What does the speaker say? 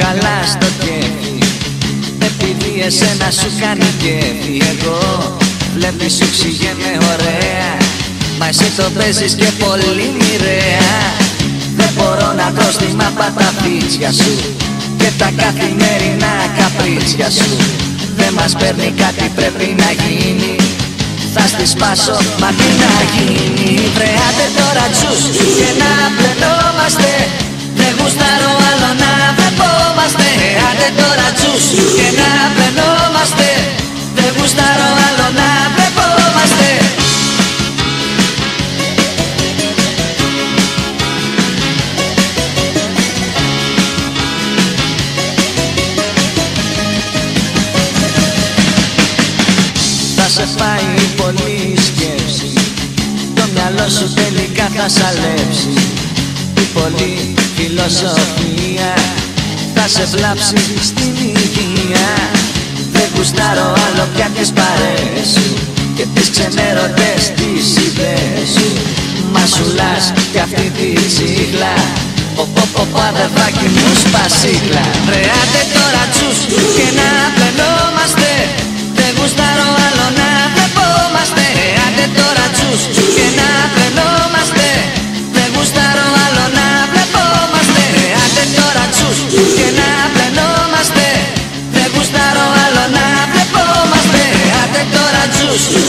καλά στο κέφι, επειδή εσένα σου κάνει κέφι. Εγώ βλέπεις σου ξηγέμαι ωραία, μα εσύ το παίζεις και πολύ μοιραία. Δεν μπορώ να δω στη μάπα τα πίτσια σου και τα καθημερινά καπρίτσια σου. Δεν μας παίρνει, κάτι πρέπει να γίνει. Θα στη σπάσω, μα τι να γίνει. Βρε άντε τώρα τσους και να πλενόμαστε. Δεν γουστάρω άλλο να βλεπόμαστε. Άντε τώρα τσους και να πλενόμαστε. Δεν γουστάρω άλλο να βλεπόμαστε. Θα σε πάει πολύ σκέψη, το μυαλό σου τελικά θα σαλέψει. Η πολλή φιλοσοφία θα σε βλάψει στην υγεία. Δεν γουστάρω άλλο πια τις παρέες σου και τις ξενέρωτες τις ιδέες σου. Μασουλάς κι αυτή τη τσίχλα, ποποποπο αδερφάκι μου σπασίχλα. Ρε άντε τώρα τσους και να πλενόμαστε. Δεν γουστάρω άλλο να βλεπόμαστε. Άντε τώρα τσους και να πλενόμαστε. Δεν γουστάρω άλλο να βλεπόμαστε. Άντε τώρα τσους και να πλενόμαστε. Δεν γουστάρω άλλο να βλεπόμαστε. Άντε τώρα τσους